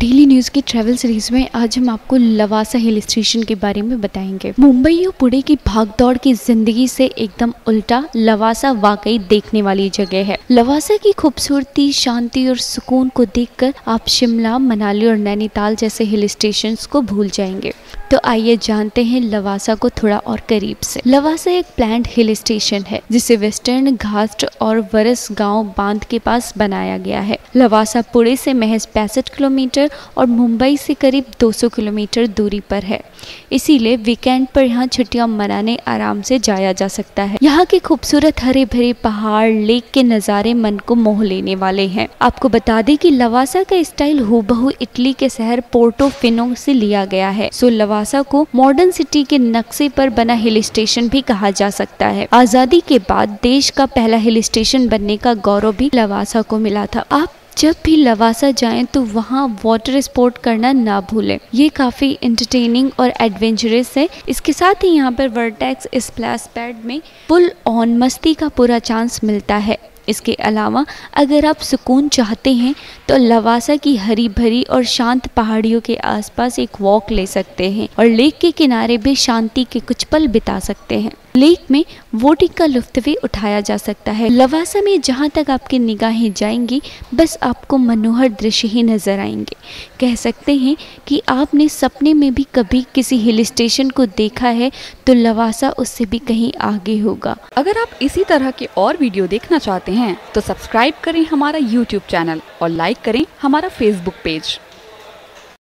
Daily news की travel series में आज हम आपको लवासा हिल स्टेशन के बारे में बताएंगे। मुंबई और पुणे की भागदौड़ की जिंदगी से एकदम उल्टा लवासा वाकई देखने वाली जगह है। लवासा की खूबसूरती, शांति और सुकून को देखकर आप शिमला, मनाली और नैनीताल जैसे हिल स्टेशंस को भूल जाएंगे। तो आइए जानते हैं लवासा को थोड़ा और करीब से। लवासा एक प्लान्ड हिल स्टेशन है जिसे वेस्टर्न घाट और वरस गांव बांध के पास बनाया गया है। लवासा पुणे से महज 65 किलोमीटर और मुंबई से करीब 200 किलोमीटर दूरी पर है। इसीलिए वीकेंड पर यहाँ छुट्टियां मनाने आराम से जाया जा सकता है। यहाँ के खूबसूरत हरे भरे पहाड़, लेक के नज़ारे मन को मोह लेने वाले हैं। आपको बता दें कि लवासा का स्टाइल हूबहू इटली के शहर पोर्टोफिनो से लिया गया है। सो लवासा को मॉडर्न सिटी के नक्शे पर बना हिल स्टेशन भी कहा जा सकता है। आजादी के बाद देश का पहला हिल स्टेशन बनने का गौरव भी लवासा को मिला था। आप जब भी लवासा जाएं तो वहाँ वाटर स्पोर्ट करना ना भूलें। ये काफ़ी एंटरटेनिंग और एडवेंचरस है। इसके साथ ही यहाँ पर वर्टेक्स स्प्लैश पैड में फुल ऑन मस्ती का पूरा चांस मिलता है। इसके अलावा अगर आप सुकून चाहते हैं तो लवासा की हरी भरी और शांत पहाड़ियों के आसपास एक वॉक ले सकते हैं और लेक के किनारे भी शांति के कुछ पल बिता सकते हैं। लेक में बोटिंग का लुत्फ भी उठाया जा सकता है। लवासा में जहाँ तक आपकी निगाहें जाएंगी बस आपको मनोहर दृश्य ही नजर आएंगे। कह सकते हैं कि आपने सपने में भी कभी किसी हिल स्टेशन को देखा है तो लवासा उससे भी कहीं आगे होगा। अगर आप इसी तरह के और वीडियो देखना चाहते हैं तो सब्सक्राइब करें हमारा YouTube चैनल और लाइक करें हमारा Facebook पेज।